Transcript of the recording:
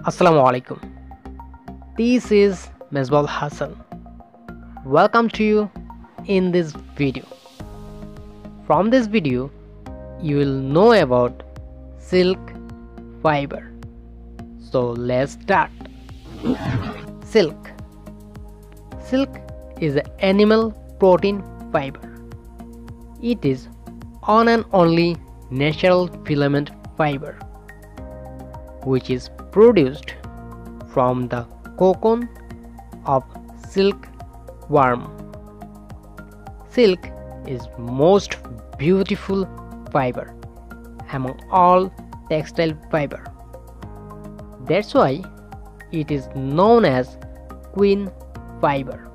Assalamu alaikum. This is Mesbal Hassan. Welcome to you in this video. From this video, you will know about silk fiber. So let's start. Silk. Silk is an animal protein fiber. It is one and only natural filament fiber, which is produced from the cocoon of silk worm. Silk is most beautiful fiber among all textile fiber. That's why it is known as queen fiber.